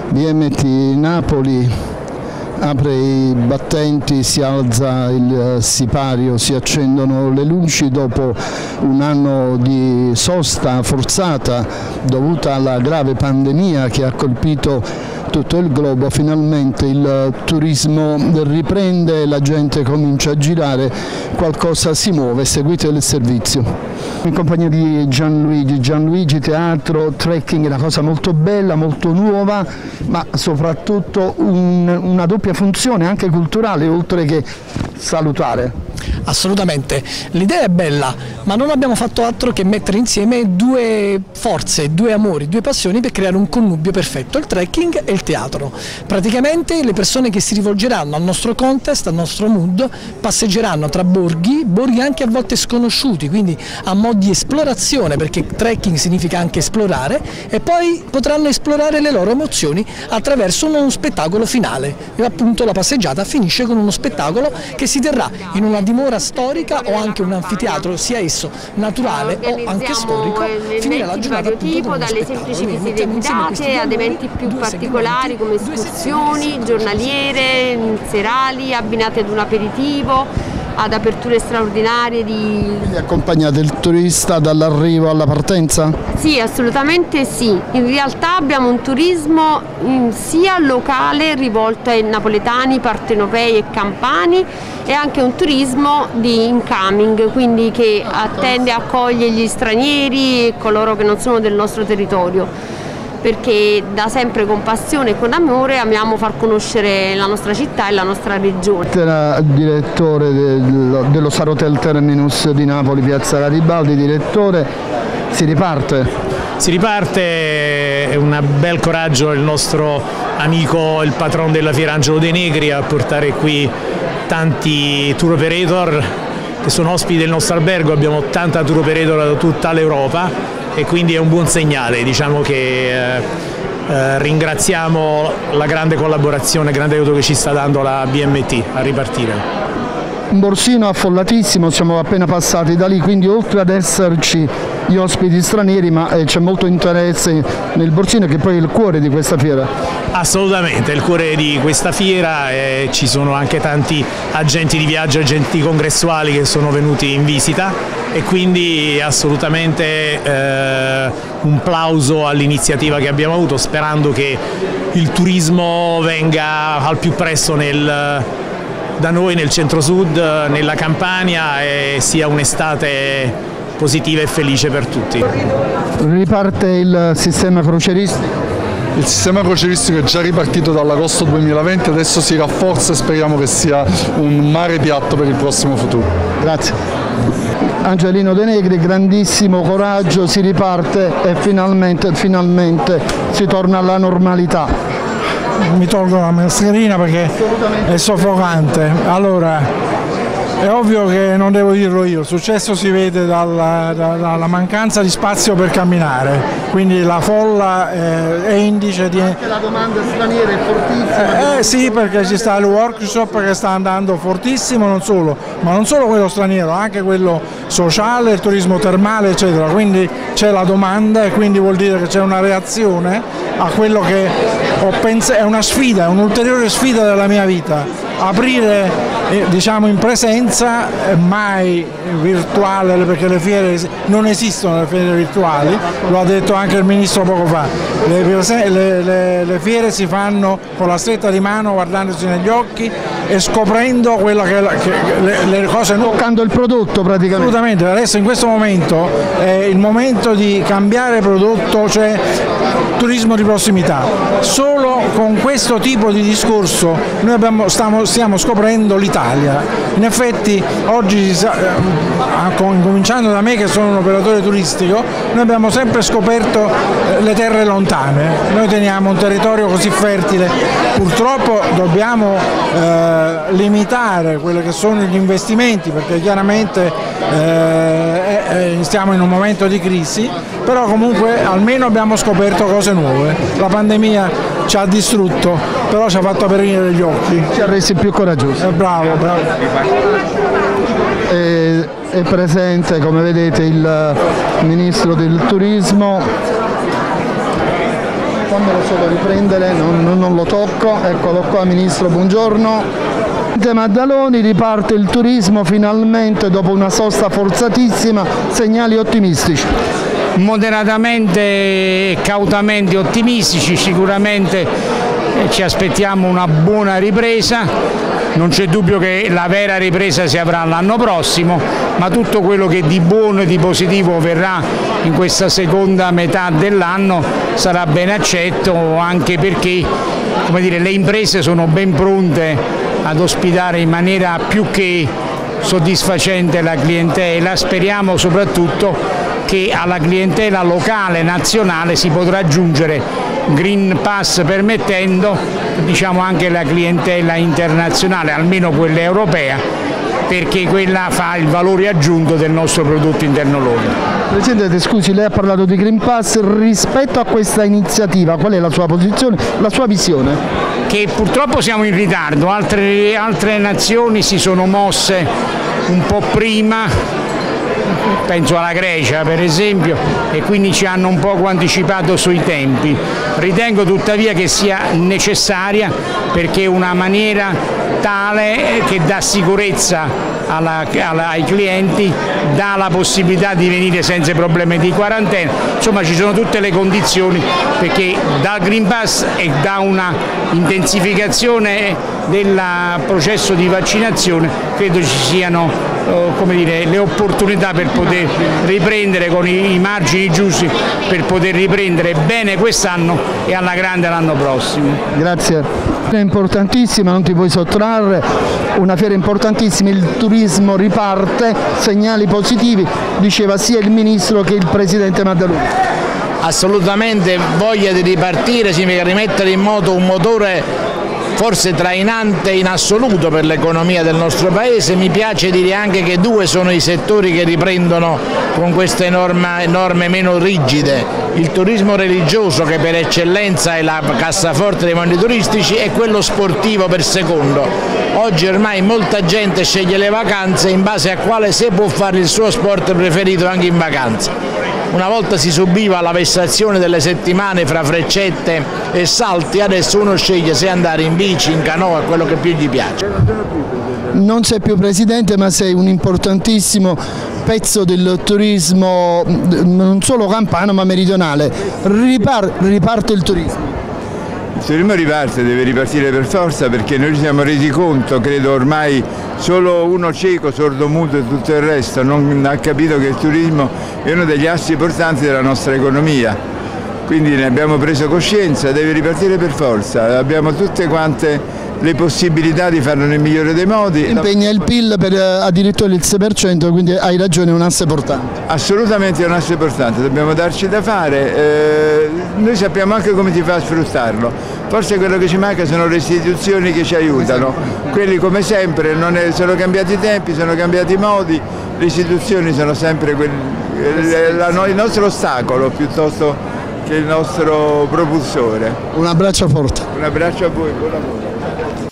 BMT Napoli apre i battenti, si alza il sipario, si accendono le luci dopo un anno di sosta forzata dovuta alla grave pandemia che ha colpito tutto il globo. Finalmente il turismo riprende, la gente comincia a girare, qualcosa si muove. Seguite il servizio. In compagnia di Gianluigi, teatro, trekking, è una cosa molto bella, molto nuova, ma soprattutto una doppia funzione anche culturale oltre che salutare. Assolutamente, l'idea è bella, ma non abbiamo fatto altro che mettere insieme due forze, due amori, due passioni per creare un connubio perfetto, il trekking e il teatro. Praticamente le persone che si rivolgeranno al nostro contest, al nostro mood, passeggeranno tra borghi anche a volte sconosciuti, quindi a mo' di esplorazione, perché trekking significa anche esplorare, e poi potranno esplorare le loro emozioni attraverso uno spettacolo finale. E appunto la passeggiata finisce con uno spettacolo che si terrà in una dimora storica o anche un anfiteatro, sia esso naturale o anche storico. Finire la giornata appunto dalle semplici visite guidate ad eventi più particolari come escursioni giornaliere, serali, abbinate ad un aperitivo, ad aperture straordinarie. Quindi accompagnate il turista dall'arrivo alla partenza? Sì, assolutamente sì. In realtà abbiamo un turismo sia locale rivolto ai napoletani, partenopei e campani, e anche un turismo di incoming, quindi che attende e accoglie gli stranieri e coloro che non sono del nostro territorio, perché da sempre con passione e con amore amiamo far conoscere la nostra città e la nostra regione. Era direttore dello Star Hotel Terminus di Napoli, Piazza Garibaldi. Direttore, si riparte? Si riparte, è un bel coraggio il nostro amico, il patron della fiera Angelo De Negri, a portare qui tanti tour operator che sono ospiti del nostro albergo. Abbiamo 80 tour operator da tutta l'Europa e quindi è un buon segnale. Diciamo che ringraziamo la grande collaborazione, il grande aiuto che ci sta dando la BMT a ripartire. Un borsino affollatissimo, siamo appena passati da lì, quindi oltre ad esserci gli ospiti stranieri, ma c'è molto interesse nel borsino, che poi è il cuore di questa fiera. Assolutamente, è il cuore di questa fiera, ci sono anche tanti agenti di viaggio, agenti congressuali che sono venuti in visita, e quindi assolutamente un plauso all'iniziativa che abbiamo avuto, sperando che il turismo venga al più presto da noi nel centro-sud, nella Campania, e sia un'estate positiva e felice per tutti. Riparte il sistema crocieristico? Il sistema crocieristico è già ripartito dall'agosto 2020, adesso si rafforza e speriamo che sia un mare piatto per il prossimo futuro. Grazie. Angelino De Negri, grandissimo coraggio, si riparte e finalmente si torna alla normalità. Mi tolgo la mascherina perché è soffocante. Allora, è ovvio che non devo dirlo io, il successo si vede dalla mancanza di spazio per camminare, quindi la folla è indice di... Anche la domanda straniera è fortissima. Sì, perché ci sta il workshop che sta andando fortissimo, ma non solo quello straniero, anche quello sociale, il turismo termale eccetera, quindi c'è la domanda e quindi vuol dire che c'è una reazione a quello che ho pensato. È una sfida, è un'ulteriore sfida della mia vita, aprire diciamo in presenza, mai virtuale, perché le fiere non esistono, le fiere virtuali, lo ha detto anche il ministro poco fa, le fiere si fanno con la stretta di mano, guardandosi negli occhi e scoprendo quella che le cose, toccando il prodotto praticamente. Assolutamente, adesso in questo momento è il momento di cambiare prodotto, cioè turismo di prossimità. Solo con questo tipo di discorso noi stiamo scoprendo l'Italia. In effetti oggi, cominciando da me che sono un operatore turistico, noi abbiamo sempre scoperto le terre lontane. Noi teniamo un territorio così fertile, purtroppo dobbiamo limitare quelli che sono gli investimenti, perché chiaramente stiamo in un momento di crisi, però comunque almeno abbiamo scoperto cose nuove. La pandemia ci ha distrutto, però ci ha fatto aprire gli occhi. Ci ha resi più coraggiosi. Bravo, bravo. È presente, come vedete, il Ministro del Turismo. fammelo solo riprendere, non lo tocco, eccolo qua Ministro, buongiorno. Maddaloni, riparte il turismo finalmente dopo una sosta forzatissima, segnali ottimistici. Moderatamente e cautamente ottimistici, sicuramente ci aspettiamo una buona ripresa, non c'è dubbio che la vera ripresa si avrà l'anno prossimo, ma tutto quello che di buono e di positivo verrà in questa seconda metà dell'anno sarà ben accetto, anche perché, come dire, le imprese sono ben pronte ad ospitare in maniera più che soddisfacente la clientela. Speriamo soprattutto che alla clientela locale, nazionale, si potrà aggiungere, Green Pass permettendo, diciamo, anche la clientela internazionale, almeno quella europea, perché quella fa il valore aggiunto del nostro prodotto interno lordo. Presidente, scusi, lei ha parlato di Green Pass, rispetto a questa iniziativa qual è la sua posizione, la sua visione? Che purtroppo siamo in ritardo, altre nazioni si sono mosse un po' prima, penso alla Grecia per esempio, e quindi ci hanno un poco anticipato sui tempi. Ritengo tuttavia che sia necessaria, perché è una maniera tale che dà sicurezza ai clienti, dà la possibilità di venire senza problemi di quarantena, insomma ci sono tutte le condizioni perché dal Green Pass e da una intensificazione del processo di vaccinazione credo ci siano come dire, le opportunità per poter riprendere con i margini giusti, per poter riprendere bene quest'anno e alla grande l'anno prossimo. Grazie. È importantissima, non ti puoi sottrarre, una fiera importantissima, il turismo riparte, segnali positivi, diceva sia il Ministro che il Presidente Maddaloni. Assolutamente, voglia di ripartire significa rimettere in moto un motore forse trainante in assoluto per l'economia del nostro Paese. Mi piace dire anche che due sono i settori che riprendono con queste norme meno rigide: il turismo religioso, che per eccellenza è la cassaforte dei mondi turistici, e quello sportivo per secondo. Oggi ormai molta gente sceglie le vacanze in base a quale se può fare il suo sport preferito anche in vacanza. Una volta si subiva la vessazione delle settimane fra freccette e salti, adesso uno sceglie se andare in bici, in canoa, quello che più gli piace. Non sei più Presidente, ma sei un importantissimo pezzo del turismo, non solo campano ma meridionale. Riparte il turismo. Il turismo riparte, deve ripartire per forza, perché noi ci siamo resi conto, credo ormai solo uno cieco, sordomuto e tutto il resto non ha capito che il turismo è uno degli assi portanti della nostra economia, quindi ne abbiamo preso coscienza, deve ripartire per forza, abbiamo tutte quante le possibilità di farlo nel migliore dei modi. Impegna il PIL per addirittura il 6%, quindi hai ragione, è un asse portante. Assolutamente è un asse portante, dobbiamo darci da fare, noi sappiamo anche come si fa a sfruttarlo, forse quello che ci manca sono le istituzioni che ci aiutano, quelli come sempre sono cambiati i tempi, sono cambiati i modi, le istituzioni sono sempre il nostro ostacolo piuttosto che il nostro propulsore. Un abbraccio forte. Un abbraccio a voi, buon lavoro.